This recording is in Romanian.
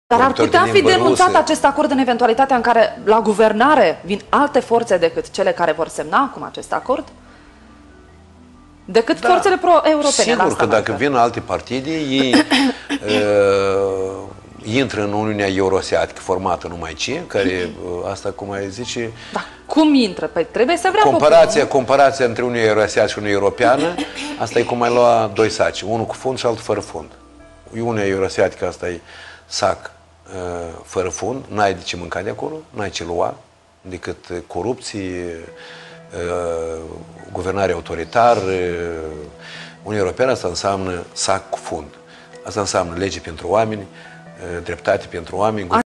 Dar ar putea fi denunțat acest acord în eventualitatea în care la guvernare vin alte forțe decât cele care vor semna acum acest acord? Decât forțele pro-europene. Sigur că dacă vin alte partide, ei intră în Uniunea Euroasiatică formată numai ce, care asta cum ai zice... Da, cum intră? Păi trebuie să vrea comparația între Uniunea Euroasiatică și Uniunea Europeană, asta e cum ai lua doi saci, unul cu fund și altul fără fund. Uniunea Euroasiatică asta e sac fără fund, n-ai de ce mânca de acolo, n-ai ce lua, decât corupție, guvernare autoritară. Uniunea Europeană asta înseamnă sac cu fund. Asta înseamnă lege pentru oameni, dreptate pentru oameni.